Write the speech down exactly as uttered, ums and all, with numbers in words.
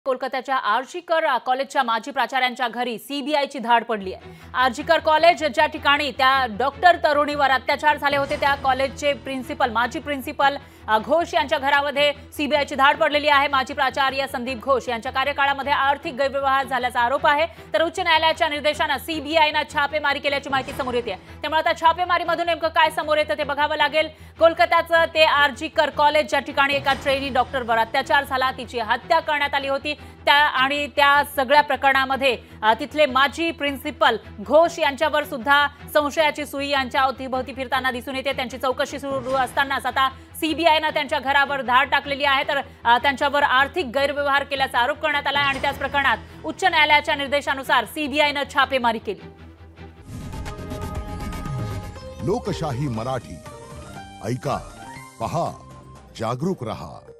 कोलकात्याच्या आर्जीकर कॉलेजच्या माजी प्राचार्यांच्या घरी सीबीआयची धाड पडली आहे। आर्जीकर कॉलेज ज्या ठिकाणी त्या डॉक्टर तरुणीवर अत्याचार झाले होते त्या कॉलेजचे प्रिन्सिपल माजी प्रिन्सिपल घोष यांच्या घरामध्ये सीबीआयची धाड पडलेली आहे। माजी प्राचार्य संदीप घोष यांच्या कार्यकाळामध्ये आर्थिक गैरव्यवहार झाल्याचा आरोप आहे। तर उच्च न्यायालयाच्या निर्देशाने सीबीआयने छापेमारी केल्याची माहिती समोर येते। त्यामुळे आता छापेमारीमधून नेमकं काय समोर येतं ते बघावं लागेल। कोलकात्याचं ते आर्जीकर कॉलेज ज्या ठिकाणी एका ट्रेनी डॉक्टरवर अत्याचार झाला, तिची हत्या करण्यात आली होती, त्या आणि त्या सगळ्या प्रकरणामध्ये तिथले माजी प्रिन्सिपल घोष यांच्यावर सुद्धा संशयाची सुई यांच्या अवतीभोवती फिरताना दिसून येते। त्यांची चौकशी सुरू असतानाच आता सीबीआयने त्यांच्या घरावर धाड टाकलेली आहे। तर त्यांच्यावर आर्थिक गैरव्यवहार केल्याचा आरोप करण्यात आला आणि त्याच प्रकरणात उच्च न्यायालयाच्या निर्देशानुसार सीबीआयने छापेमारी केली। लोकशाही मराठी ऐका, पहा, जागरूक रहा।